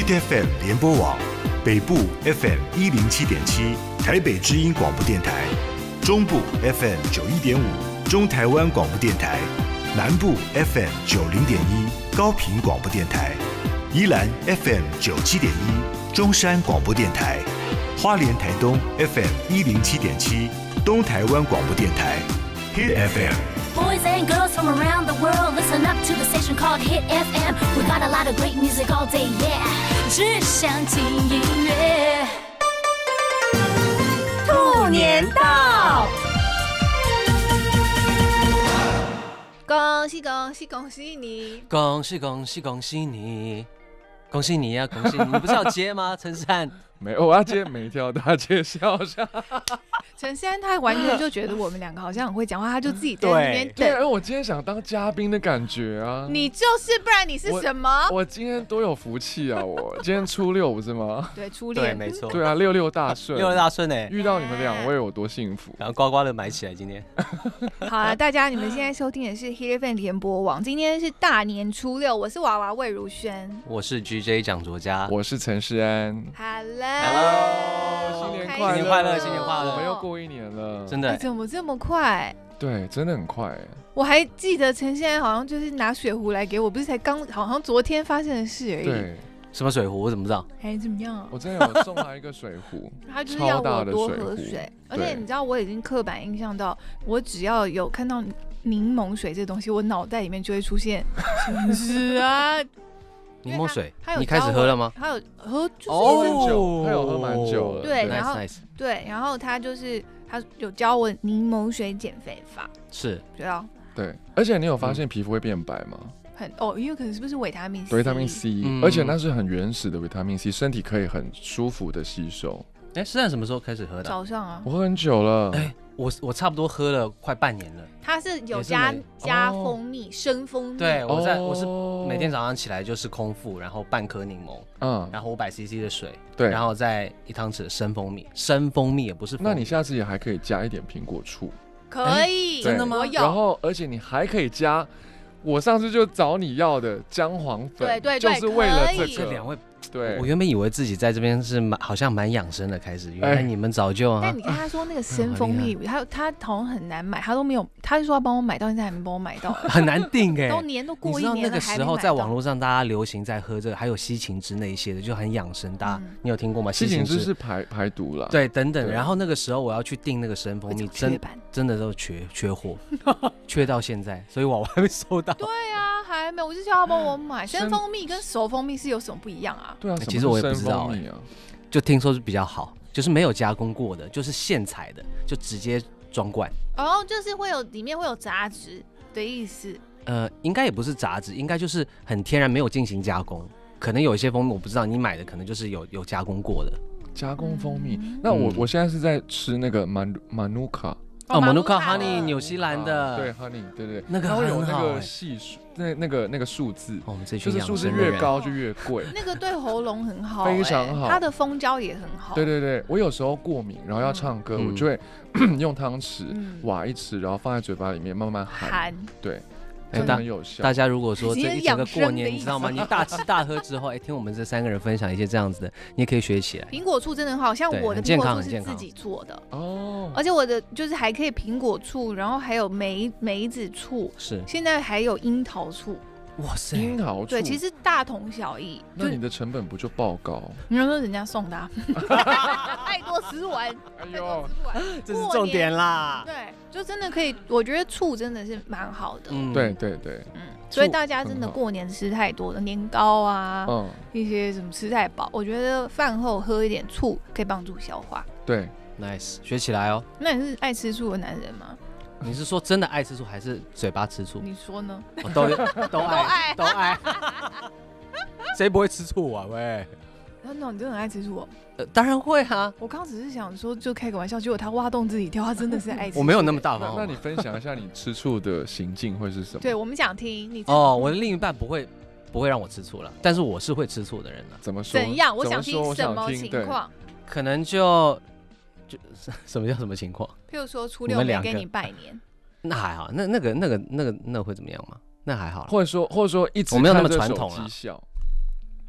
Hit FM 联播网，北部 FM 107.7台北之音广播电台，中部 FM 91.5中台湾广播电台，南部 FM 90.1高屏广播电台，宜兰 FM 97.1中山广播电台，花莲台东 FM 107.7东台湾广播电台。Hit FM。Boys and girls from around the world, listen up to the station called Hit FM. We got a lot of great music all day, yeah. 只想听音乐。 兔年到， 恭喜恭喜恭喜你！ 恭喜恭喜恭喜你！恭喜你呀、啊，恭喜你！你不是要接吗？陈珊， 没有，我要接每条大街小巷。 陈珊他完全就觉得我们两个好像很会讲话，他就自己在那边等。 对，我今天想当嘉宾的感觉啊！ 你就是，不然你是什么？ 我今天多有福气啊！我今天初六不是吗？ 对，初六， 对，没错。 对啊，六六大顺， 六六大顺哎！ 遇到你们两位有多幸福？ 然后呱呱的买起来，今天。 好了，大家，你们现在收听的是 Hit FM 联播网，今天是大年初六，我是娃娃魏如萱， 我是 GJ 蒋卓佳， 我是陈世安。 Hello， 新年快乐， 新年快乐，新年快乐！ 我们又过一年了， 真的、 怎么这么快？ 对，真的很快。 我还记得陈现在好像就是拿水壶来给我，不是才刚好像昨天发生的事而已。 对， 什么水壶？我怎么知道？ 怎么样？ 我真的有送他一个水壶， 他就是要我多喝水，而且你知道我已经刻板印象到，我只要有看到柠檬水这东西，我脑袋里面就会出现是啊。 柠檬水，你开始喝了吗？ 他有喝，就是他有喝蛮久了。 对，然后对，然后他有教我柠檬水减肥法， 是， 对啊， 对，而且你有发现皮肤会变白吗？ 因为可能是不是维他命 C？ 维他命 C，而且那是很原始的维他命 C， 身体可以很舒服的吸收。 是在什么时候开始喝的？ 早上啊， 我喝很久了。 我差不多喝了快半年了。 它是有加蜂蜜，生蜂蜜。 对，我是每天早上起来就是空腹，然后半颗柠檬，然后500 CC 的水，对，然后再1汤匙的生蜂蜜。生蜂蜜也不是蜂蜜。 那你下次也还可以加一点苹果醋。 可以，真的吗？我有。 然后而且你还可以加，我上次就找你要的姜黄粉， 对， 就是为了这两位。 对， 我原本以为自己在这边是好像蛮养生的开始，原来你们早就啊。 但你看他说那个生蜂蜜，他好像很难买，他都没有，他就说要帮我买到，现在还没帮我买到， 很难订哎， 都过一年了， 你知道那个时候在网络上大家流行在喝这个，还有西芹汁那一些的，就很养生。大家你有听过吗？ 西芹汁是排毒了， 对，等等。然后那个时候我要去订那个生蜂蜜，真的都缺货，缺到现在，所以我还没收到。 对啊，还没，我就叫他帮我买。生蜂蜜跟熟蜂蜜是有什么不一样啊？ 对啊， 其实我也不知道就听说是比较好，就是没有加工过的，就是现采的，就直接装罐。 就是里面会有杂质的意思。 应该也不是杂质，应该就是很天然，没有进行加工。可能有一些蜂蜜我不知道，你买的可能就是有加工过的。 加工蜂蜜，那我现在是在吃那个Manuka。 Manuka Honey， 纽西兰的， 对 Honey， 对， 那个它会有那个系数，那个数字，就是数字越高就越贵。 那个对喉咙很好， 非常好， 它的蜂胶也很好。 对，我有时候过敏，然后要唱歌，我就会用汤匙挖一匙，然后放在嘴巴里面慢慢含，对。真的很有效。 大家如果说这一整个过年，你知道吗？你大吃大喝之后，听我们这3个人分享一些这样子的，你也可以学起来。 苹果醋真的很好，像我的苹果醋是自己做的哦，而且我的就是还可以苹果醋，然后还有梅子醋，是现在还有樱桃醋。 哇塞， 樱桃醋对，其实大同小异。 那你的成本不就爆高？ 你说人家送的，太多吃完，哎呦， 这是重点啦。 对，就真的可以，我觉得醋真的是蛮好的。 对， 所以大家真的过年吃太多的年糕啊，一些什么吃太饱，我觉得饭后喝一点醋可以帮助消化。 对 ，nice， 学起来哦。 那你是爱吃醋的男人吗？ 你是说真的爱吃醋，还是嘴巴吃醋？ 你说呢？ 都爱，谁不会吃醋啊？喂， 那你真的很爱吃醋哦？ 当然会啊。 我刚只是想说，就开个玩笑，结果他挖洞自己跳，他真的是爱吃醋。 我没有那么大方。 那你分享一下你吃醋的行径会是什么？ 对，我们想听你。 我的另一半不会让我吃醋了，但是我是会吃醋的人了。 怎么说？ 怎样？我想听什么情况？ 可能就什么叫什么情况？ 譬如说初六没给你拜年， 那还好，那会怎么样吗？那还好， 或者说一直我没有那么传统了。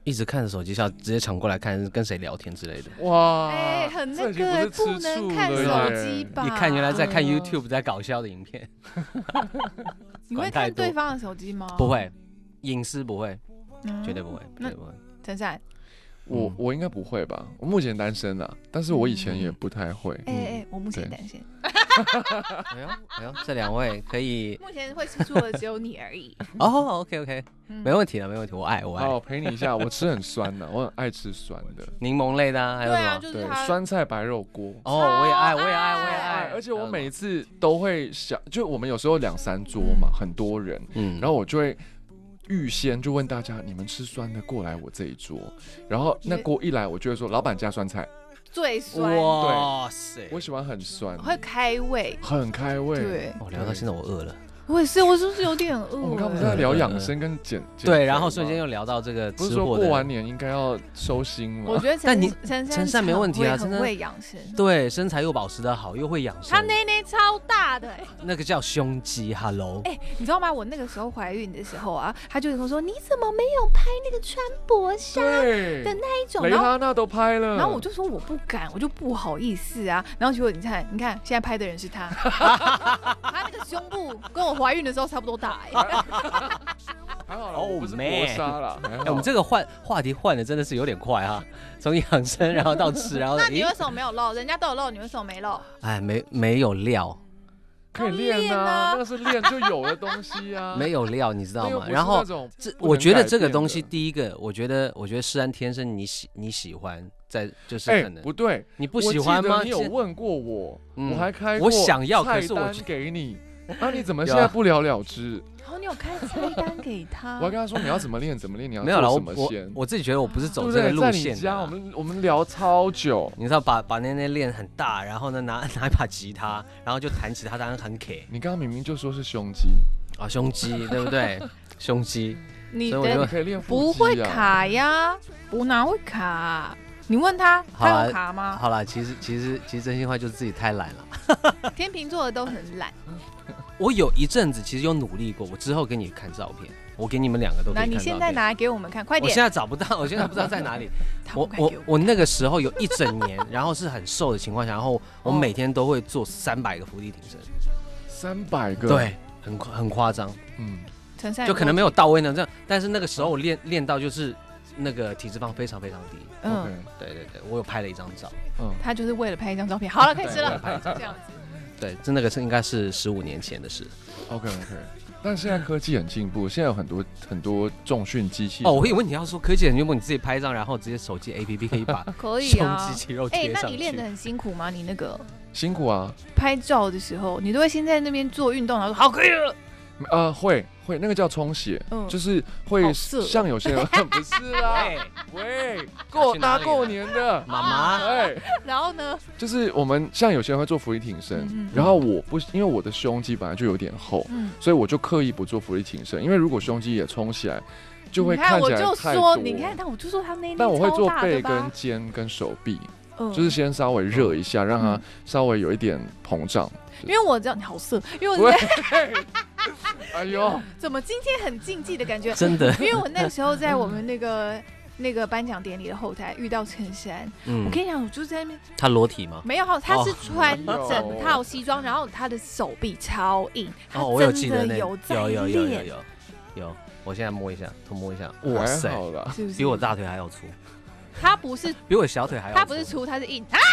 一直看着手机笑，直接抢过来看跟谁聊天之类的。 哇， 很那个，不能看手机吧？ 一看原来在看 YouTube 在搞笑的影片。 你会看对方的手机吗？ 不会，隐私不会，绝对不会，绝对不会。 陈善， 我应该不会吧？我目前单身啊，但是我以前也不太会。 我目前单身。 哎呦，这两位可以。 目前会吃醋的只有你而已。 哦 ，OK， 没问题了，没问题，我爱。 好，陪你一下，我吃很酸的，我很爱吃酸的， 柠檬类的啊，还有什么？ 对， 酸菜白肉锅。 哦，我也爱， 而且我每一次都会想，就我们有时候2-3桌嘛，很多人，然后我就会预先就问大家，你们吃酸的过来我这一桌，然后那锅一来，我就会说老板加酸菜。 最酸， 哇塞！ 我喜欢很酸， 会开胃， 很开胃。 对， 聊到现在我饿了。 我也是，我是不是有点饿？ 我们刚不是在聊养生跟减对，然后瞬间又聊到这个吃货的。不是说过完年应该要收心吗？ 我觉得陈善没问题啊， 很会养生， 对，身材又保持得好，又会养生。 他内内超大的， 那个叫胸肌 ，Hello。 你知道吗？我那个时候怀孕的时候啊，他就跟我说：“你怎么没有拍那个穿薄纱的那一种？” 蕾哈娜都拍了。 然后我就说我不敢，我就不好意思啊。然后结果你看，现在拍的人是他，他那个胸部跟我怀孕的时候差不多。 还好啦，我不是薄纱啦。 我们这个话题换的真的是有点快哈，从养生然后到吃，然后那你为什么没有露？人家都有露，你为什么没露？ 没有料， 可以练啊，那个是练就有的东西啊。 没有料，你知道吗？然后我觉得这个东西，第一个，我觉得诗安天生你喜欢，就是可能不对， 你不喜欢吗？ 你有问过我，我还开过我想要，可是我给你。那你怎么现在不了了之？ 你有开菜单给他？ 我要跟他说你要怎么练，你要做什么先。 我自己觉得我不是走这个路线。 在你家，我们聊超久。 你知道把那练很大，然后呢拿一把吉他，然后就弹吉他，当然很 K。 你刚刚明明就说是胸肌啊，胸肌对不对？胸肌， 你可以练腹肌啊。 不会卡呀，我哪会卡？你问他有卡吗？ 好啦，其实真心话就是自己太懒了。 天秤座的都很懒。 我有一阵子其实有努力过，我之后给你看照片，我给你们2个都可以看照片。 那你现在拿来给我们看，快点！ 我现在找不到，我现在不知道在哪里。我那个时候有1整年，然后是很瘦的情况下，然后我每天都会做300个伏地挺身。300个？ 对，很夸张。就可能没有到位呢，这样。但是那个时候我练到就是那个体脂肪非常非常低。对，我有拍了一张照。 他就是为了拍一张照片。好了，可以吃了，这样子。 对，那个应该是15年前的事。 OK， 但现在科技很进步，现在有很多重训机器。 我以为你要说科技很进步，你自己拍一张，然后直接手机 APP 可以把胸肌肌肉贴上去。 那你练得很辛苦吗？你那个辛苦啊！ 拍照的时候，你都会先在那边做运动，然后说好可以了。 会，那个叫充血，就是会像有些人不是啦，喂，大过年的妈妈， 然后呢， 就是我们像有些人会做伏地挺身，然后我不，因为我的胸肌本来就有点厚，所以我就刻意不做伏地挺身，因为如果胸肌也冲起来，就会看起来太多。 你看，我就说他那， 但我会做背跟肩跟手臂，就是先稍微热一下，让它稍微有一点膨胀。 因为我知道你好色，因为我哎呦， 怎么今天很竞技的感觉？ 真的， 因为我那时候在我们那个颁奖典礼的后台遇到陈珊，我跟你讲，我就在那边。 他裸体吗？ 没有，他是穿整套西装，然后他的手臂超硬，他真的有在练。 有，我现在摸一下，偷摸一下，哇塞，比我大腿还要粗。 他不是比我小腿还要粗， 他不是粗，他是硬啊，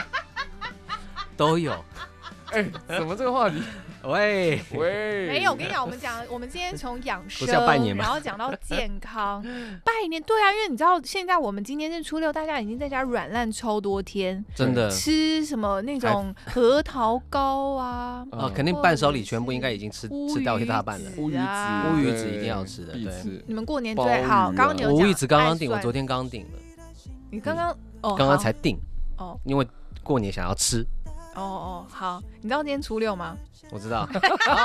都有。 怎么这个话题？ 喂， 没有，我跟你讲，我们今天从养生，然后讲到健康，拜年，对啊，因为你知道现在我们今天是初6，大家已经在家软烂超多天， 真的吃什么那种核桃糕啊， 肯定伴手礼全部应该已经吃掉一大半了。 乌鱼子一定要吃的，对。 你们过年最好，刚刚你有讲乌鱼子刚刚订，我昨天刚订了。 你刚刚才订因为过年想要吃。 好，你知道今天初6吗？ 我知道。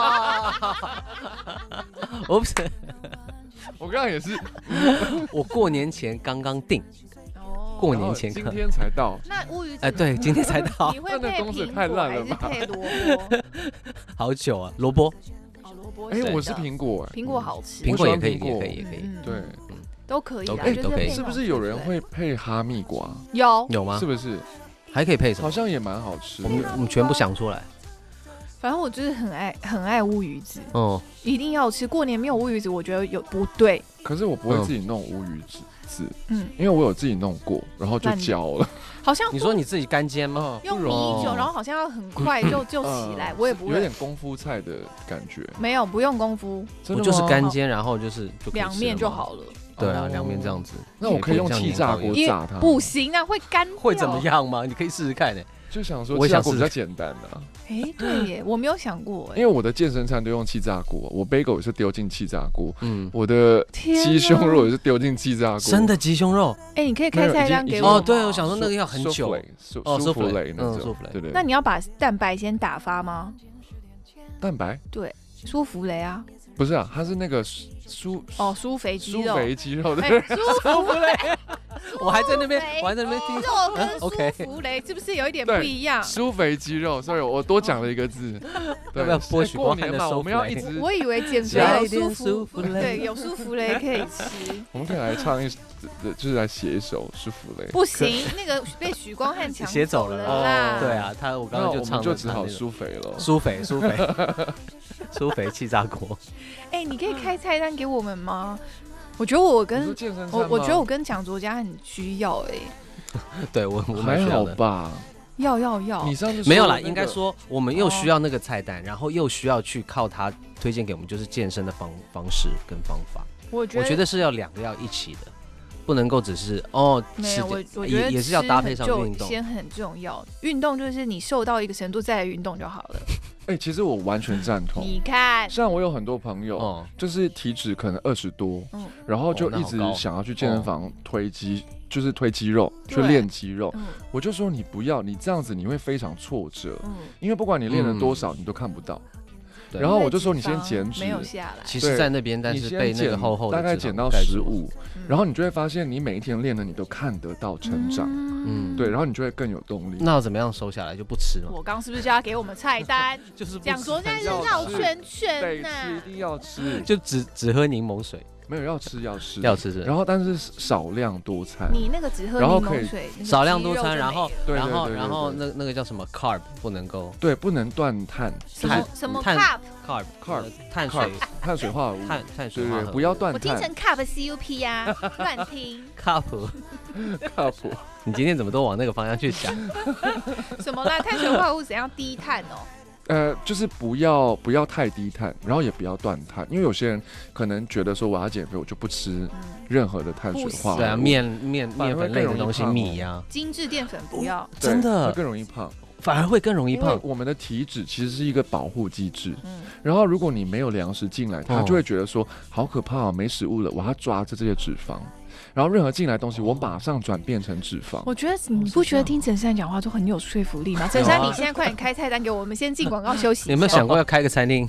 我不是， 我刚刚也是， 我过年前刚刚订。过年前今天才到。 那乌鱼对，今天才到。 你会配苹果还是配萝卜？ 好久啊，萝卜。 萝卜。 我是苹果。 苹果好吃。 苹果也可以， 对。 都可以啦， 都可以。 是不是有人会配哈密瓜？ 有吗？ 是不是？ 还可以配什么？ 好像也蛮好吃。 我们全部想出来。 反正我就是很爱乌鱼子，一定要吃。过年没有乌鱼子，我觉得有不对。 可是我不会自己弄乌鱼子，因为我有自己弄过，然后就焦了。 好像你说你自己干煎吗？ 用米酒，然后好像要很快就起来，我也不会。 有点功夫菜的感觉。 没有，不用功夫， 我就是干煎，然后就是两面就好了。 对啊，两面这样子。 那我可以用气炸锅炸它？ 不行啊，会干掉。 会怎么样吗？你可以试试看。 就想说气炸锅比较简单啊。 对耶，我没有想过因为我的健身餐都用气炸锅，我bagel也是丢进气炸锅，我的鸡胸肉也是丢进气炸锅。 真的鸡胸肉？ 你可以开菜单给我。 对，我想说那个要很久。 舒芙蕾那种，对。 那你要把蛋白先打发吗？ 蛋白？ 对，舒芙蕾啊。 不是啊，它是那个酥肥鸡肉， 对， 舒芙蕾。 我还在那边听肉跟舒芙蕾是不是有一点不一样？ 酥肥鸡肉 ，sorry， 我多讲了一个字。 要不要剥许光汉的我们要一直。 我以为减肥有舒芙蕾，对，有舒芙蕾可以吃。 我们可以来唱就是来写一首舒芙蕾。 不行，那个被许光汉抢走了啦。 对啊，我刚刚就唱， 就只好舒肥了。 舒肥气炸锅。 你可以开菜单给我们吗？我觉得我跟蒋卓家很需要对我还好吧。 要， 你上次没有啦，应该说我们又需要那个菜单，然后又需要去靠它推荐给我们就是健身的方式跟方法。我觉得是要两个要一起的。不能够只是没有，我觉得也是要搭配上运动， 先很重要。运动就是你瘦到一个程度再来运动就好了。 其实我完全赞同。 你看， 像我有很多朋友，就是体脂可能20多，然后就一直想要去健身房推肌，就是推肌肉，去练肌肉。我就说你不要，你这样子你会非常挫折，因为不管你练了多少，你都看不到。然后我就说你先减脂， 没有下来。 其实，在那边，但是被那个厚的大概减到15，然后你就会发现，你每一天练的你都看得到成长，对，然后你就会更有动力。 那要怎么样瘦下来就不吃了？ 我刚是不是就要给我们菜单？就是讲说现在是绕圈圈呐， 一定要吃， 就只喝柠檬水。 没有要吃， 然后但是少量多餐。 你那个只喝柠檬水， 少量多餐，然后那个叫什么 carb 不能够， 对，不能断碳， 什么 carb 碳水化合物， 碳水化合物， 不要断碳。 我听成 cup cup 呀，乱听 cup。你今天怎么都往那个方向去想？ 什么啦？碳水化合物怎样低碳哦？ 就是不要太低碳，然后也不要断碳，因为有些人可能觉得说我要减肥，我就不吃任何的碳水化合物， 对啊，面粉类的东西，米呀， 精致淀粉不要， 真的会更容易胖， 反而会更容易胖。 我们的体脂其实是一个保护机制，然后如果你没有粮食进来，它就会觉得说好可怕，没食物了，我要抓着这些脂肪。然后任何进来的东西，我马上转变成脂肪。 我觉得你不觉得听陈珊讲话都很有说服力吗？陈珊，你现在快点开菜单给我们，先进广告休息。 你有没有想过要开个餐厅？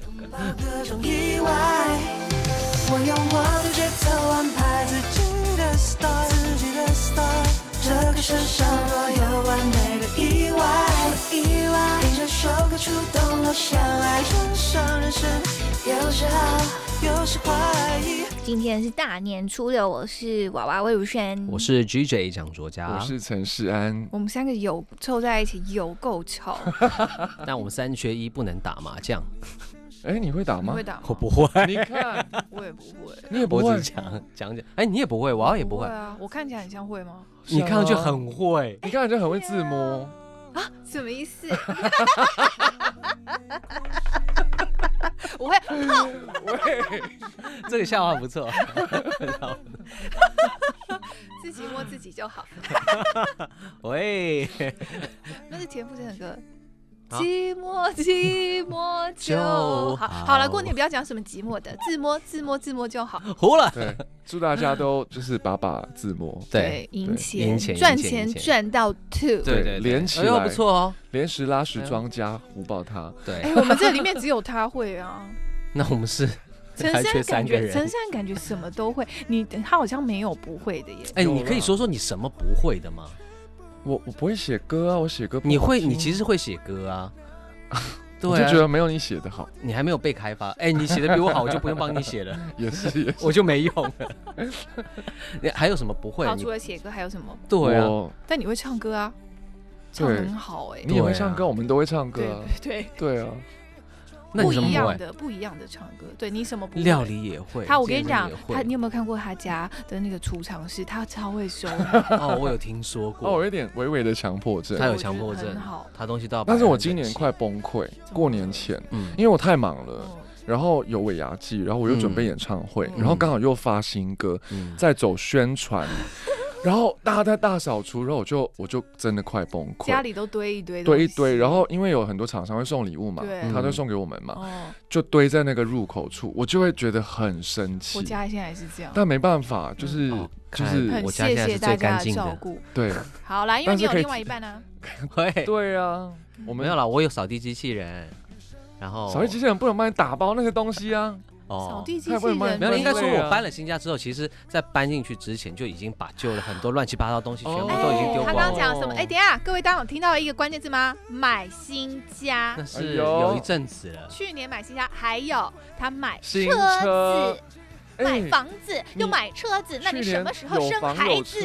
我用我的节奏安排自己的 star， 这个世上若有完美的意外，听这首歌触动了相爱，人生有时好，有时坏。 今天是大年初六，我是娃娃魏如萱， 我是 GJ 蒋卓家， 我是陈世安。 我们三个有凑在一起有够吵， 但我们3缺1，不能打麻将。 你会打吗？ 会打吗？ 我不会。 你看， 我也不会。 你也不会。 我只讲。你也不会，娃娃也不会。 对啊，我看起来很像会吗？ 你看上去很会， 你看上去很会自摸啊？什么意思？我会喂， 这个笑话不错。 自己摸自己就好。 喂， 那是田馥甄的歌。寂寞寂寞就好。好了，过年不要讲什么寂寞的，自摸就好。 胡了。 对，祝大家都就是把自摸。 对， 赢钱赚钱赚到吐。 对， 连起来不错哦。 连时拉时庄加胡爆他。 对， 我们这里面只有他会啊。 那我们是陈珊感觉什么都会，他好像没有不会的耶。 你可以说你什么不会的吗？ 我不会写歌啊，我写歌不好听。 你其实会写歌啊。 对、啊， 我就觉得没有你写的好。 你还没有被开发，你写的比我好，我就不用帮你写了。 也是， 我就没用了。你还有什么不会？ 好，除了写歌还有什么？ 对啊， 但你会唱歌啊，唱得很好你也会唱歌，我们都会唱歌啊。对啊。 那你什么不会？ 不一样的唱歌，对你什么不会？ 料理也会。 我跟你讲，你有没有看过他家的那个储藏室？他超会收。 我有听说过。 我有点微微的强迫症。 他有强迫症， 很好， 他东西都要。 但是我今年快崩溃，过年前，因为我太忙了，然后有尾牙季，然后我又准备演唱会，然后刚好又发新歌，在走宣传。然后大家在大扫除，然后我就真的快崩溃， 家里都堆一堆， 然后因为有很多厂商会送礼物嘛，他都送给我们嘛，就堆在那个入口处，我就会觉得很生气。 我家现在也是这样， 但没办法，就是我家现在是最干净的， 对。 好啦，因为你有另外一半呢。 对啊， 我没有啦，我有扫地机器人，然后扫地机器人不能帮你打包那些东西啊。 扫地机器人没有，应该说我搬了新家之后，其实在搬进去之前就已经把旧的很多乱七八糟的东西全部都已经丢光了。 他刚刚讲什么？等一下，各位大家有听到一个关键字吗？买新家。 那是有一阵子了。 去年买新家，还有他买车子、买房子，又买车子，那你什么时候生孩子？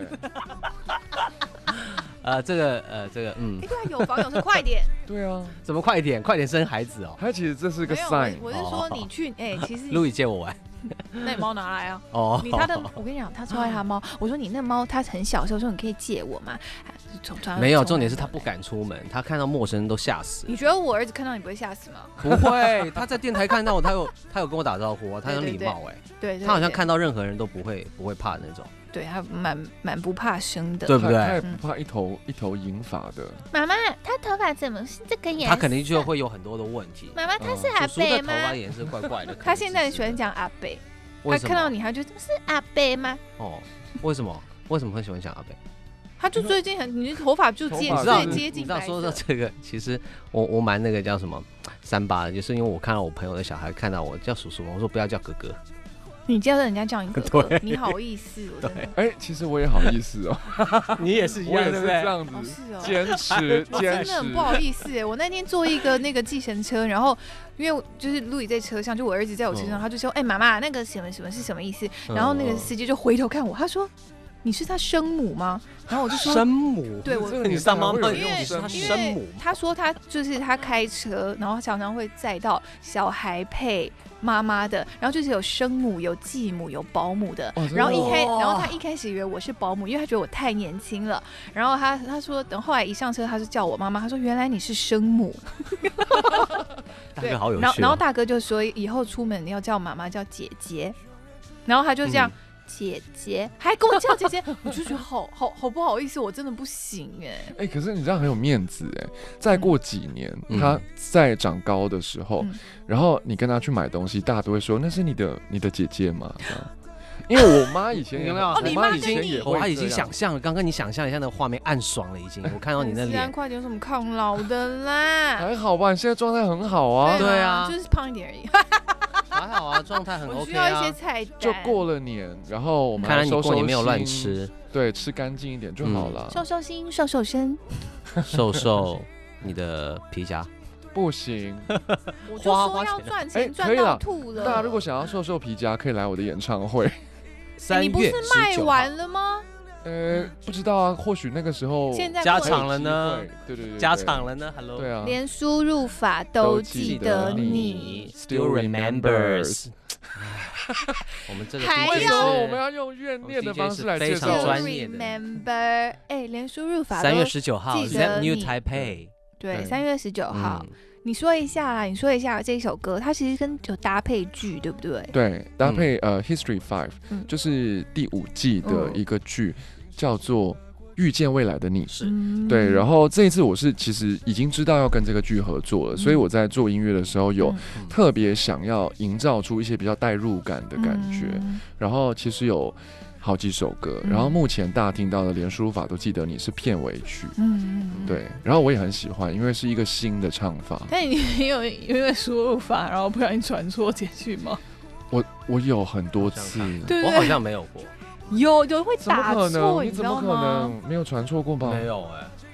对啊， 有房有车，快点。 对啊， 怎么快点？快点生孩子哦！ 它其实这是个 sign。 我是说你去，其实路易借我玩。 那你猫拿来啊！我跟你讲，他超爱他猫。我说你那猫它很小的时候说你可以借我吗？ 没有，重点是他不敢出门，他看到陌生人都吓死。 你觉得我儿子看到你不会吓死吗？ 不会，他在电台看到我，他有跟我打招呼啊，他很礼貌对， 他好像看到任何人都不会怕那种。 对，他蛮不怕生的， 对不对？ 他也不怕一头银发的。 妈妈，他头发怎么是这个颜色？ 他肯定就会有很多的问题。 妈妈，他是阿伯吗？ 叔的头发颜色怪怪的。 他现在很喜欢讲阿伯，他看到你，他就这是阿伯吗？ 为什么会喜欢讲阿伯？ 他就最近你的头发就最接近。你知道说到这个，其实我蛮那个叫什么38的，就是因为我看到我朋友的小孩看到我叫叔叔，我说不要叫哥哥。 你叫人家叫你哥哥，你好意思？ 对，其实我也好意思哦。 你也是一样，对不对？ 这样子，坚持， 真的很不好意思。我那天坐一个那个计程车，然后因为就是路易在车上，就我儿子在我车上，他就说：“妈妈，那个什么是什么意思？”然后那个司机就回头看我，他说：“你是他生母吗？”然后我就说：“ 生母。” 对， 你当妈妈， 因为生母。 他说他就是他开车，然后常常会载到小孩配妈妈的，然后就是有生母、有继母、有保姆的。然后他一开始以为我是保姆，因为他觉得我太年轻了。然后他说等后来一上车，他是叫我妈妈，他说原来你是生母。 大哥好有趣。 然后大哥就说以后出门你要叫妈妈叫姐姐，然后他就这样。姐姐还跟我叫姐姐，我就觉得好不好意思，我真的不行可是你这样很有面子再过几年，他在长高的时候，然后你跟他去买东西，大家都会说那是你的姐姐吗？因为我妈以前有没有？ 我妈以前也会，她已经想象了，刚刚你想象一下那个画面，暗爽了已经。我看到你那脸， 快点有什么抗老的啦？ 还好吧，你现在状态很好啊。 对啊， 就是胖一点而已。 还好啊，状态很 OK 啊。 我需要一些菜单。 就过了年，然后我们看来你过年没有乱吃， 对，吃干净一点就好了。 瘦心，瘦身， 瘦你的皮夹。 不行， 我就说要赚钱赚到吐了。 大家如果想要瘦皮夹，可以来我的演唱会。 你不是卖完了吗？ 不知道啊，或许那个时候现在加场了呢。 对， 加场了呢。Hello， 对啊， 连输入法都记得你 ，Still remembers。我们这个还有我们要用怨念的方式来介绍， 非常专业的。 Remember， 连输入法都 3月19号记得你 New Taipei。 对，3月19号。你说一下啦，这一首歌，它其实有搭配剧，对不对？ 对，搭配History 5，就是第5季的一个剧，叫做《遇见未来的你》。 是， 对。然后这一次我是其实已经知道要跟这个剧合作了，所以我在做音乐的时候有特别想要营造出一些比较代入感的感觉。然后其实有好几首歌，然后目前大家听到的连输入法都记得你是片尾曲，对，然后我也很喜欢，因为是一个新的唱法。 但你有因为输入法然后不小心传错简讯吗？ 我有很多次， 我好像没有过。 有会打错， 你怎么可能没有传错过吗？ 没有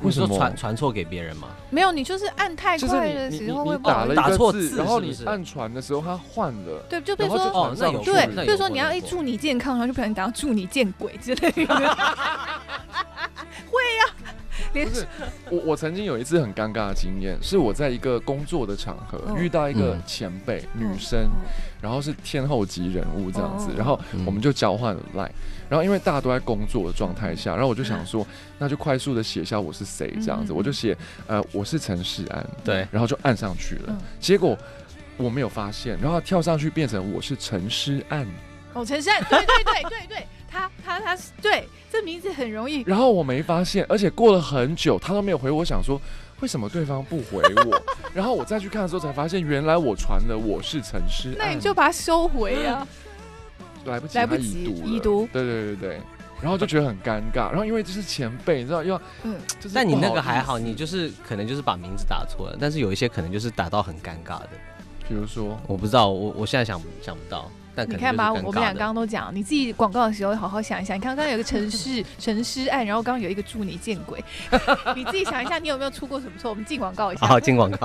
为什么传错给别人吗？ 没有，你就是按太快的时候会打了一个错字， 然后你按传的时时候他换了， 对，就比如说那有对，比如说你要祝你健康，然后就不小心打到祝你见鬼之类的。会呀。 不是，我曾经有一次很尴尬的经验，是我在一个工作的场合遇到一个前辈女生，然后是天后级人物这样子，然后我们就交换了 LINE， 然后因为大家都在工作的状态下，然后我就想说，那就快速的写下我是谁这样子，我就写我是陈世安，对，然后就按上去了，结果我没有发现，然后跳上去变成我是陈诗安。 哦，陈诗安，对，他对，这名字很容易。 然后我没发现，而且过了很久，他都没有回我，想说为什么对方不回我？然后我再去看的时候才发现，原来我传了我是陈诗安。 那你就把它收回啊！ 来不及，他已读。对。然后就觉得很尴尬，然后因为这是前辈，你知道要， 但你那个还好，你就是可能就是把名字打错了，但是有一些可能就是打到很尴尬的， 比如说我不知道，我现在想不到。 你看吧，我们俩刚刚都讲，你自己广告的时候好好想一想。你看刚刚有个陈诗案，然后刚刚有一个祝你见鬼，你自己想一下，你有没有出过什么错？我们进广告一下。 好，进广告。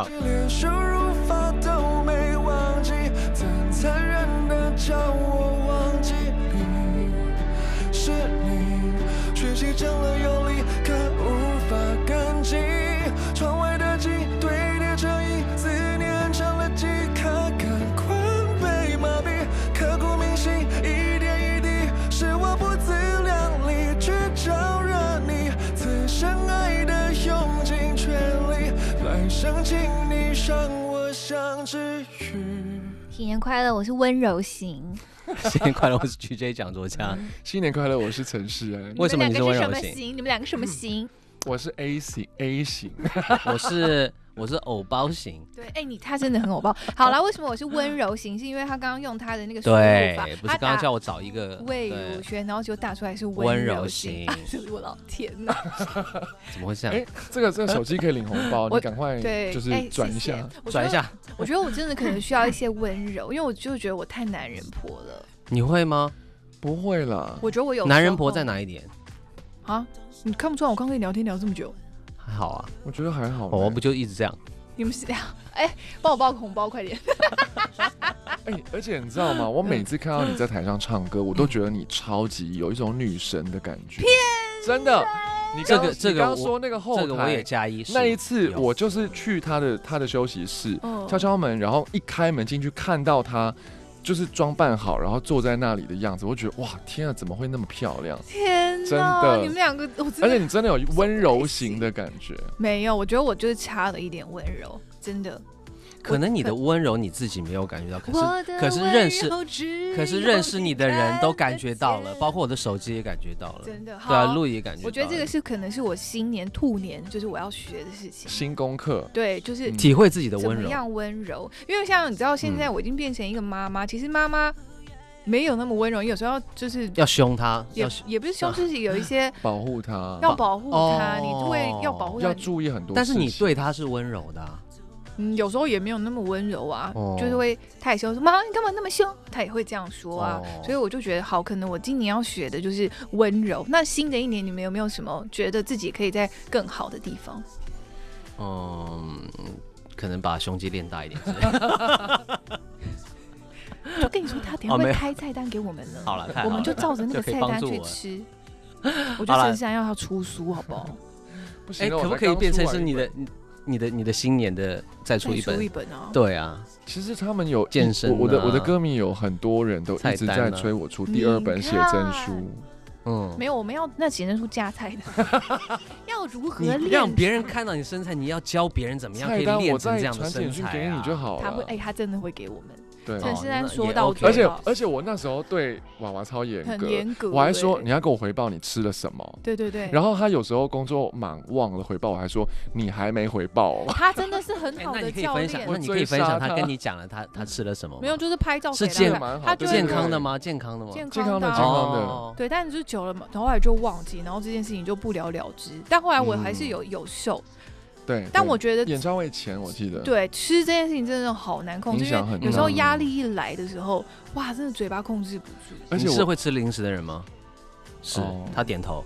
是你吹起整了有理，可无法跟进。窗外的景堆叠成一思念成了几颗感官被麻痹，刻骨铭心，一点一滴，是我不自量力去招惹你，此生爱的用尽全力，来生请你让我想治愈。 新年快乐，我是温柔型。 新年快乐，我是 GJ 讲座家。 新年快乐，我是陈世安。 为什么你是温柔型？ 你们两个什么型？ 我是 A 型， 我是偶包型。 对，他真的很偶包。好了，为什么我是温柔型？是因为他刚刚用他的那个输入法， 不是刚刚叫我找一个魏如萱，然后就打出来是温柔型。我老天哪！ 怎么会这样？ 这个手机可以领红包，你赶快就是转一下， 转一下。 我觉得我真的可能需要一些温柔，因为我就觉得我太男人婆了。 你会吗？ 不会啦。 我觉得我有男人婆在哪一点啊？你看不出来我刚跟你聊天聊这么久？ 还好啊， 我觉得还好。 我不就一直这样？ 你们是这样？帮我包个红包，快点！ 而且你知道吗？我每次看到你在台上唱歌，我都觉得你超级有一种女神的感觉。真的。你刚刚说那个后台， 这个我也加一。 那一次我就是去他的休息室，敲敲门，然后一开门进去看到他。就是装扮好，然后坐在那里的样子，我觉得哇，天啊，怎么会那么漂亮？ 天哪， 真的， 你们两个， 而且你真的有温柔型的感觉。 没有，我觉得我就是差了一点温柔，真的。 可能你的温柔你自己没有感觉到，可是认识你的人都感觉到了，包括我的手机也感觉到了， 真的。 对啊，路也感觉到了。 我觉得这个可能是我新年兔年，就是我要学的事情， 新功课。 对，就是体会自己的温柔， 怎么样温柔？因为像你知道，现在我已经变成一个妈妈，其实妈妈没有那么温柔，有时候就是要凶她， 也不是凶，就是有一些保护她， 要保护她，你会要保护她， 要注意很多事情。 但是你对她是温柔的。 有时候也没有那么温柔啊，就是会太凶，说妈你干嘛那么凶，他也会这样说啊，所以我就觉得好，可能我今年要学的就是温柔。那新的一年你们有没有什么觉得自己可以在更好的地方？ 可能把胸肌练大一点。 就跟你说，他等下会开菜单给我们了， 好了， 我们就照着那个菜单去吃。我觉得陈世安要出书，好不好？ 不行， 可不可以变成是你的新年的再出一本啊？ 对啊， 其实他们有健身， 我的歌迷有很多人都一直在催我出第2本写真书。 没有，我们要那写真书加菜的，要如何练？ 让别人看到你身材，你要教别人怎么样可以练成这样的身材啊？ 给你就好了。 他会，他真的会给我们。 对， 陈世安说到做到，而且我那时候对娃娃超严格， 很严格。 我还说你要给我回报你吃了什么。 对对对。 然后他有时候工作忙忘了回报，我还说你还没回报哦。 他真的是很好的教练。 那你可以分享他跟你讲了他吃了什么？ 没有，就是拍照。 是健康的吗？健康的吗？ 健康的。对，但是就是久了嘛，然后后来就忘记，然后这件事情就不了了之。但后来我还是有瘦。 对， 但我觉得演唱会前我记得， 对吃这件事情真的好难控制，因为有时候压力一来的时候，哇，真的嘴巴控制不住。 而且你是会吃零食的人吗？是，他点头。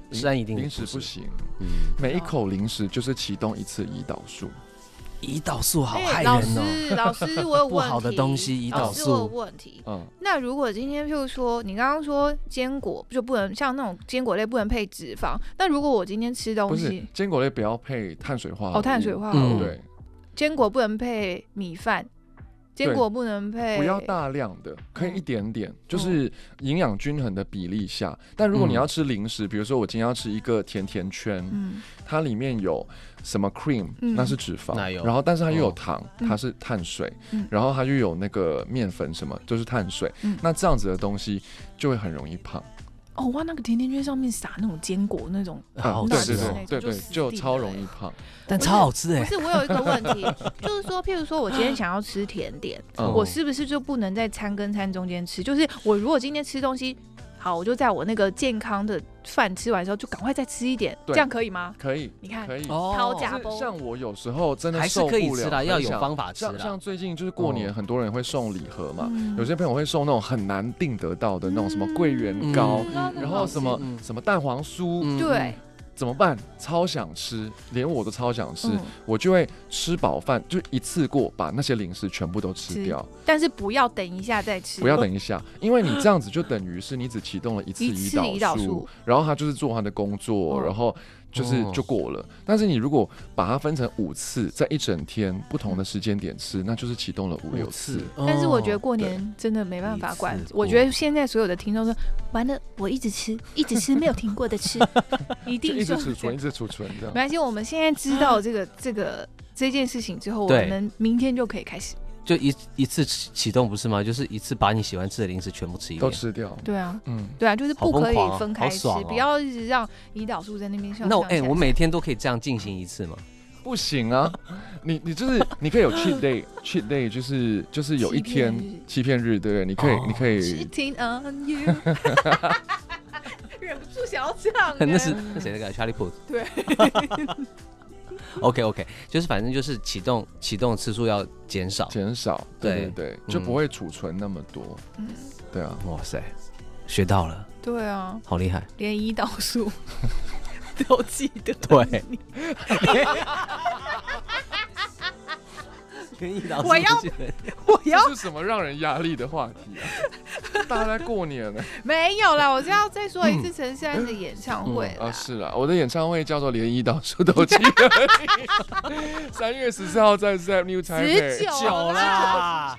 诗安一定零食不行，每一口零食就是启动一次胰岛素。 胰岛素好害人哦！ 老师，我有问题。不好的东西，胰岛素。 我有问题。那如果今天就是说，你刚刚说坚果就不能像那种坚果类不能配脂肪，那如果我今天吃东西， 不是坚果类不要配碳水化合物。 碳水化合物。对。坚果不能配米饭。坚果不能配， 不要大量的，可以一点点，就是营养均衡的比例下。但如果你要吃零食，比如说我今天要吃一个甜甜圈，它里面有什么 cream，那是脂肪，然后但是它又有糖，它是碳水，然后它又有那个面粉什么，就是碳水。那这样子的东西就会很容易胖。 哦哇，那个甜甜圈上面撒那种坚果那种， 对，就超容易胖， 但超好吃哎。 不是，我有一个问题，就是说，譬如说我今天想要吃甜点，我是不是就不能在餐跟餐中间吃？就是我如果今天吃东西，好，我就在我那个健康的饭吃完之后，就赶快再吃一点，这样可以吗？ 可以， 你看， 可以。 掏假包。 像我有时候真的还是可以吃啦，要有方法吃啦。 像最近就是过年，很多人会送礼盒嘛，有些朋友会送那种很难订得到的那种什么桂圆糕，然后什么蛋黄酥， 对。 怎么办？超想吃，连我都超想吃，我就会吃饱饭，就一次过把那些零食全部都吃掉。 但是不要等一下再吃， 不要等一下，因为你这样子就等于是你只启动了一次胰岛素，然后他就是做他的工作，然后就过了。但是你如果把它分成5次，在一整天不同的时间点吃，那就是启动了5、6次。 但是我觉得过年真的没办法管。我觉得现在所有的听众说，完了，我一直吃，没有停过的吃，一定一直储存这样。 没关系，我们现在知道这件事情之后，我们明天就可以开始。 就一次启动不是吗？就是一次把你喜欢吃的零食全部吃一遍， 都吃掉。 对啊，对啊，就是不可以分开吃，不要一直让胰岛素在那边上。 那我每天都可以这样进行一次吗？ 不行啊，你就是你可以有 cheat day， 就是有一天欺骗日，对不对？你可以。 Cheating on you， 忍不住想要唱。 那谁那个 Charlie Puth？ 对。 OK， 就是反正就是启动次数要减少， 对，就不会储存那么多。对啊， 哇塞，学到了。 对啊， 好厉害， 连胰岛素都记得。 对。我要这是什么让人压力的话题啊？大家在过年呢。 没有啦，我就要再说一次陈珊的演唱会啊。是啦，我的演唱会叫做连胰岛素都记得你。3月14号在 Zep New Taipei。 19啦。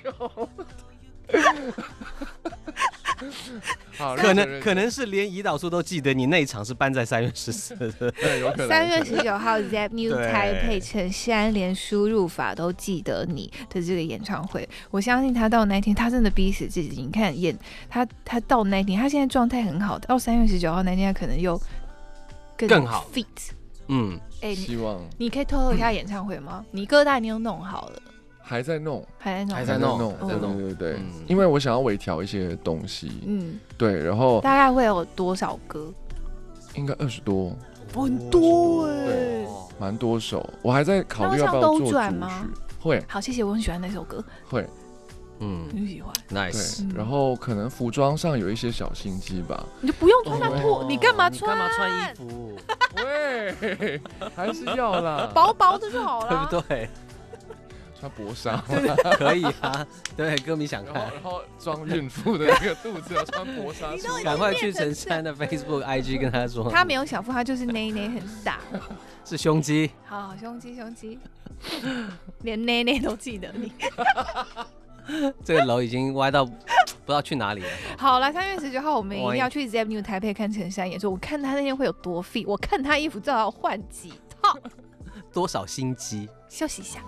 可能是连胰岛素都记得你那一场是办在3月14的， 对，有可能。 3月19号 Zep New Taipei 陈珊连输入法都记得你的这个演唱会，我相信他到那天他真的逼死自己。你看他到那天，他现在状态很好，到3月19号那天他可能又更好 fit。 希望你可以透露一下演唱会吗？你歌单你都弄好了？ 还在弄，对，因为我想要微调一些东西，对，然后大概会有多少歌？ 应该20多， 很多对，蛮多首，我还在考虑要不要做主曲。会， 好，谢谢，我很喜欢那首歌， 会， 很喜欢 ，nice。 然后可能服装上有一些小心机吧， 你就不用穿那破，你干嘛穿衣服？ 喂，还是要啦， 薄薄的就好了， 对不对？ 穿薄纱可以啊，对，歌迷想看， 然后装孕妇的那个肚子要穿薄纱， 赶快去陈珊的 Facebook、IG 跟他说， 他没有小腹，他就是内内很大， 是胸肌， 好，胸肌，连内内都记得你， 这个楼已经歪到不知道去哪里了。 好了，3月19号我们一定要去 Zep New Taipei 看陈珊演出，我看他那天会有多 fit， 我看他衣服最好要换几套。 多少心机？ 休息一下。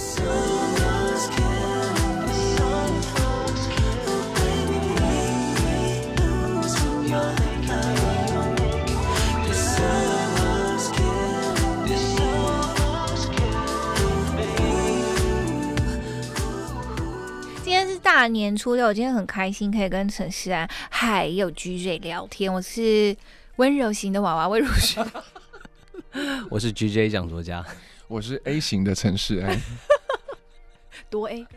今天是大年初6，今天很开心可以跟陈诗安还有 GJ 聊天。我是温柔型的娃娃魏如萱。 我是 GJ 讲作家， 我是 A 型的陈世安， 多 A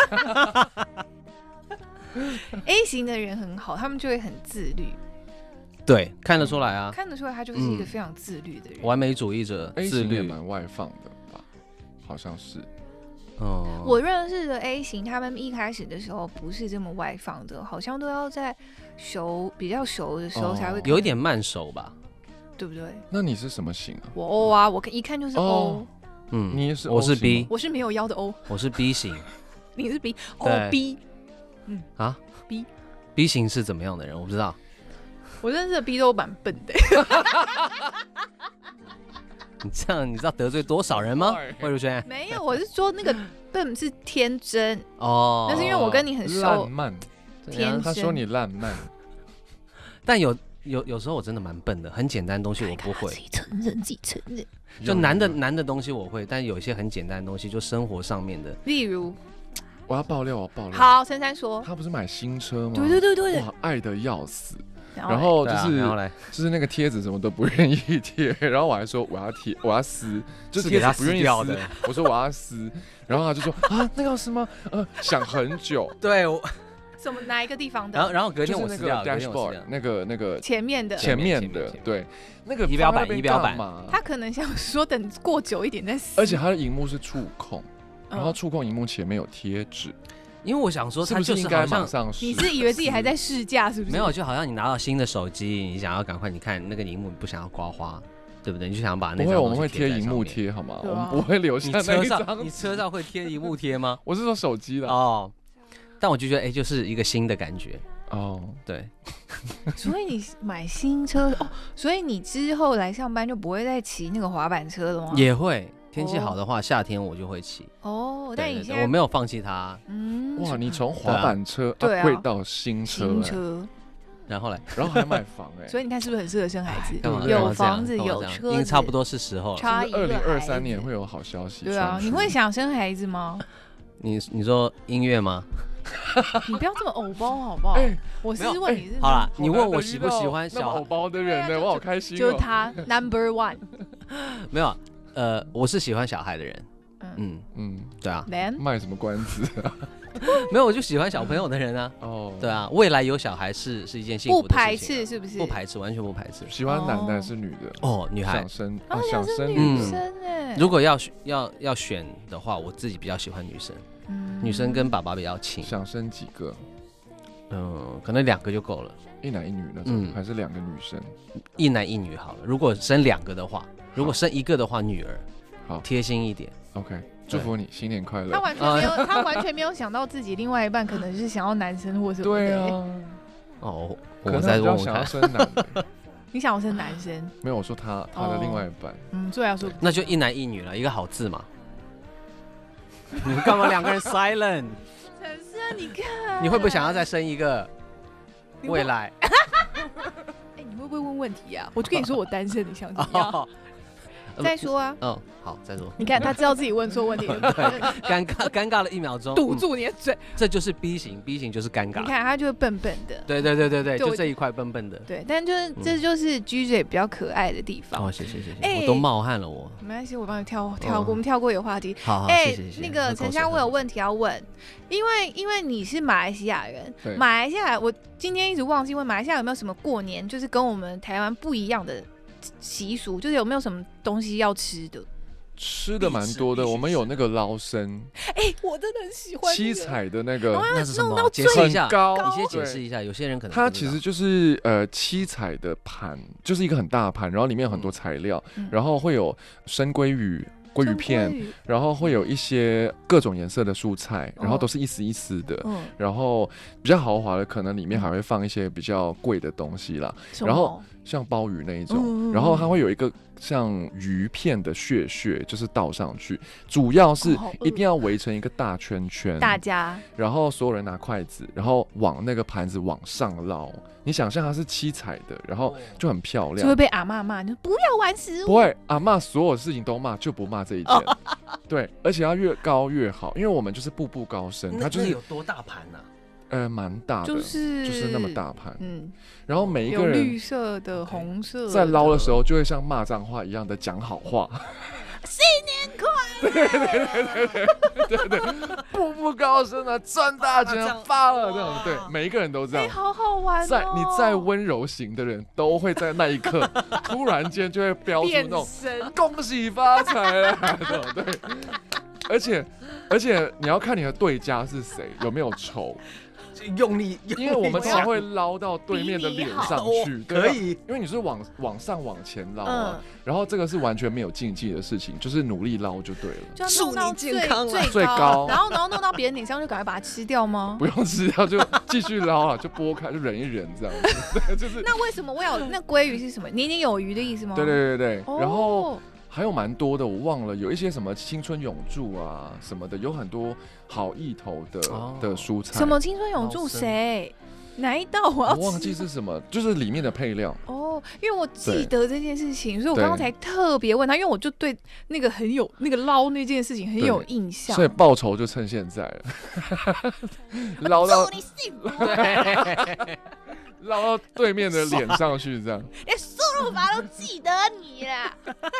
。A 型的人很好，他们就会很自律。 对，看得出来啊， 看得出来他就是一个非常自律的人， 完美主义者，自律， 也蛮外放的吧？好像是。 我认识的 A 型，他们一开始的时候不是这么外放的，好像都要在比较熟的时候才会， 有一点慢熟吧， 对不对？ 那你是什么型啊？ 我 O 啊，我一看就是 O。 你也是 O 型吗？我是 B， 我是没有腰的 O， 我是 B 型。 你是 B， B。 B 型是怎么样的人？我不知道。 我认识的 B 都蛮笨的。 你这样，你知道得罪多少人吗？魏如萱？ 没有，我是说那个笨是天真哦，那是因为我跟你很熟。 烂漫， 天真。 他说你烂漫， 但有时候我真的蛮笨的，很简单的东西我不会。 自己承认。 就难的东西我会，但有一些很简单的东西，就生活上面的， 例如。 我要爆料。 好，珊珊说。 他不是买新车吗？ 对。 哇，爱得要死。然后就是那个贴纸什么都不愿意贴，然后我还说我要贴，我要撕，就是贴纸不愿意撕，我说我要撕，然后他就说啊，那个要撕吗？想很久。 对， 什么哪一个地方的？ 然后隔天我撕掉， 就是那个 dashboard 那个前面的， 对，那个仪表板嘛， 他可能想说等过久一点再撕， 而且它的荧幕是触控，然后触控荧幕前面有贴纸。 因为我想说，它就是好像你是以为自己还在试驾，是不是？ 没有，就好像你拿到新的手机，你想要赶快，你看那个荧幕，你不想要刮花，对不对？你就想把那张东西贴在上面。 不会，我们会贴荧幕贴，好吗？我们不会留下那一张。 你车上会贴荧幕贴吗？ 我是说手机的哦。但我就觉得，就是一个新的感觉哦。 对。 所以你买新车哦，所以你之后来上班就不会再骑那个滑板车了吗？ 也会。天气好的话，夏天我就会骑。 哦，但你现在我没有放弃它。 哇，你从滑板车upgrade到新车， 然后还买房所以你看是不是很适合生孩子？ 有房子有车子， 差不多是时候了。 差 2023年会有好消息。 对啊，你会想生孩子吗？ 你说音乐吗？ 你不要这么偶包好不好？我是问你是好啦，你问我喜不喜欢小偶包的人呢？我好开心。 就是他 No.1。 没有。我是喜欢小孩的人，对啊， 卖什么关子啊？ 没有，我就喜欢小朋友的人啊。哦，对啊，未来有小孩是一件幸福的事情， 不排斥是不是？ 不排斥，完全不排斥。 喜欢男的还是女的？ 哦，女孩想生女生哎。 如果要选的话，我自己比较喜欢女生，女生跟爸爸比较亲。 想生几个？ 可能2个就够了， 一男一女那种，还是2个女生？ 一男一女好了。如果生2个的话。如果生1个的话，女儿好贴心一点。 OK， 祝福你新年快乐。 他完全没有想到自己另外一半可能是想要男生或什么的。 对啊。 我再问问看。 想要生男的。 你想要生男生？ 没有，我说他的另外一半。 所以要说那就一男一女了，一个好字嘛。你们干嘛2个人 silent？ 陈思，你看， 你会不会想要再生一个？未来。 你会不会问问题啊？我就跟你说我单身，你想怎么样？再说啊。 好，再说。 你看他知道自己问错问题了， 尴尬了1秒钟， 堵住你的嘴。 这就是 B 型就是尴尬。 你看他就是笨笨的。 对，就这一块笨笨的。 对，但就是这就是 G 嘴比较可爱的地方。 谢谢，我都冒汗了我。 没关系，我帮你跳过，我们跳过有话题。 好，谢谢。 那个陈香，我有问题要问，因为你是马来西亚人，马来西亚我今天一直忘记问马来西亚有没有什么过年就是跟我们台湾不一样的习俗，就是有没有什么东西要吃的？ 吃的蛮多的，我们有那个捞生， 我真的很喜欢七彩的那个， 那是什么？解释一下， 你先解释一下，有些人可能它其实就是七彩的盘，就是一个很大的盘，然后里面有很多材料，然后会有生鲑鱼片，然后会有一些各种颜色的蔬菜，然后都是一丝一丝的，然后比较豪华的可能里面还会放一些比较贵的东西啦，然后像鲍鱼那一种，然后它会有一个像鱼片的屑，就是倒上去，主要是一定要围成一个大圈圈， 大家， 然后所有人拿筷子，然后往那个盘子往上捞。你想象它是七彩的，然后就很漂亮， 就会被阿嬷骂，你不要玩食物。 不会，阿嬷所有事情都骂，就不骂这一件。对，而且要越高越好，因为我们就是步步高升。它就是有多大盘啊？ 蛮大的，就是那么大盘。然后每一个人有绿色的、红色的， 在捞的时候就会像骂脏话一样的讲好话。 新年快对，步步高升啊，赚大钱发了这种，对，每一个人都这样。 好好玩哦！ 你再温柔型的人都会在那一刻突然间就会飙出那种恭喜发财啊这种，对。而且你要看你的对家是谁，有没有仇。 用力， 因为我们常会捞到对面的脸上去， 可以， 因为你是往上往前捞啊，然后这个是完全没有禁忌的事情，就是努力捞就对了， 祝你健康最高， 然后弄到别人脸上就赶快把它吃掉吗？ 不用吃掉，就继续捞了，就剥开，就忍一忍这样子，对，就是。 那为什么我有那鲑鱼是什么？年年有余的意思吗？ 对，然后。还有蛮多的，我忘了，有一些什么青春永驻啊什么的，有很多好意头的蔬菜。 什么青春永驻？谁？哪一道我要吃？ 我忘记是什么，就是里面的配料。 哦，因为我记得这件事情，所以我刚刚才特别问他，因为我就对那个很有那个捞那件事情很有印象， 所以报仇就趁现在了，捞到祝你幸福。 绕到对面的脸上去，这样。 连输入法都记得你啦，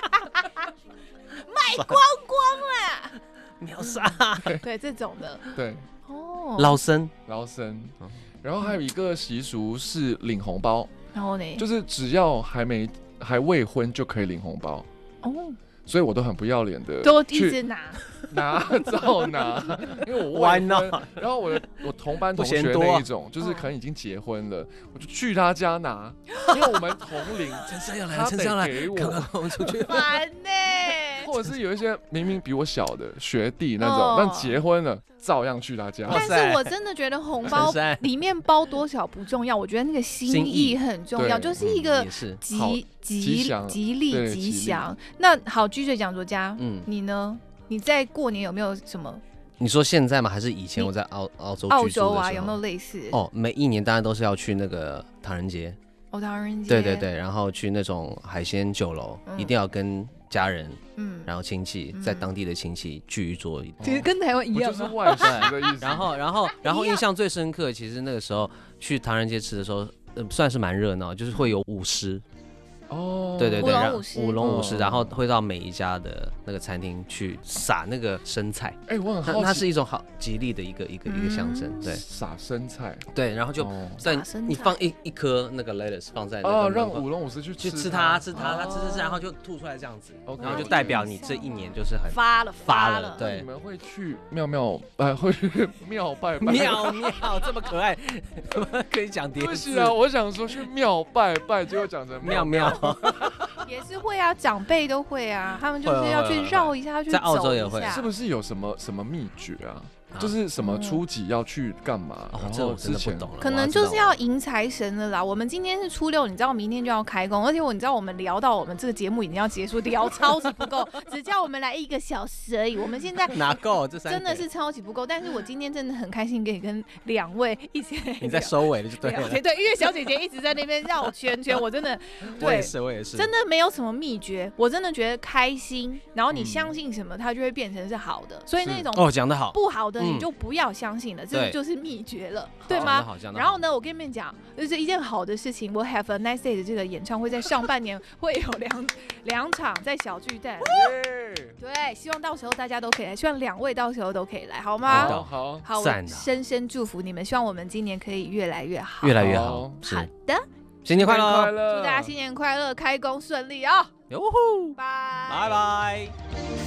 卖光光啦， 秒杀。 对这种的， 对。 哦，捞生， 然后还有一个习俗是领红包， 然后呢， 就是只要还未婚就可以领红包。哦。所以我都很不要脸的， 都一直拿， 照拿，因为我未婚，然后我同班同学那一种，就是可能已经结婚了，我就去他家拿，因为我们同龄， 陈生要来， 他得给我们出去， 烦呢。 或者是有一些明明比我小的学弟那种，但结婚了照样去他家。 但是我真的觉得红包里面包多少不重要，我觉得那个心意很重要，就是一个吉利吉祥。那好，居嘴讲座家，你呢？你在过年有没有什么？ 你说现在吗？还是以前我在澳洲居住的时候啊？有没有类似？ 每一年当然都是要去那个唐人街。 唐人街。 对，然后去那种海鲜酒楼，一定要跟家人，然后亲戚，在当地的亲戚聚一桌， 其实跟台湾一样， 就是外食的意思。 然后印象最深刻，其实那个时候去唐人街吃的时候，算是蛮热闹，就是会有舞狮。对，舞龙舞狮，然后会到每一家的那个餐厅去撒那个生菜。 我很好奇， 它是一种好吉利的一个象征。对， 撒生菜。 对，然后就在你放一颗那个 lettuce 放在那个让舞龙舞狮去吃它，吃，然后就吐出来这样子，然后就代表你这一年就是很发了。 对， 你们会去会去庙拜拜？ 庙这么可爱，可以讲叠字。 不是啊，我想说去庙拜拜，结果讲成庙。 也是会啊，长辈都会啊，他们就是要去绕一下，去在澳洲也会， 是不是有什么秘诀啊？就是什么初几要去干嘛？ 这我真的不懂了。 可能就是要迎财神了啦。我们今天是初6，你知道明天就要开工，而且你知道我们聊到我们这个节目已经要结束，聊超级不够，只叫我们来1个小时而已。我们现在哪够？这真的是超级不够。但是我今天真的很开心，可以跟2位一起。 你在收尾了就对了。 对，因为小姐姐一直在那边绕圈圈，我真的我也是， 真的没有什么秘诀。我真的觉得开心，然后你相信什么，它就会变成是好的。所以那种讲得好， 不好的你就不要相信了，这个就是秘诀了，对吗？然后呢，我跟你们讲，就是一件好的事情。我 Have a Nice Day 的这个演唱会在上半年会有两场在小巨蛋，对，希望到时候大家都可以来，希望2位到时候都可以来，好吗？ 好， 我深深祝福你们，希望我们今年可以越来越好， 越来越好。 好的， 新年快乐， 祝大家新年快乐，开工顺利啊！ 哟呼， 拜拜。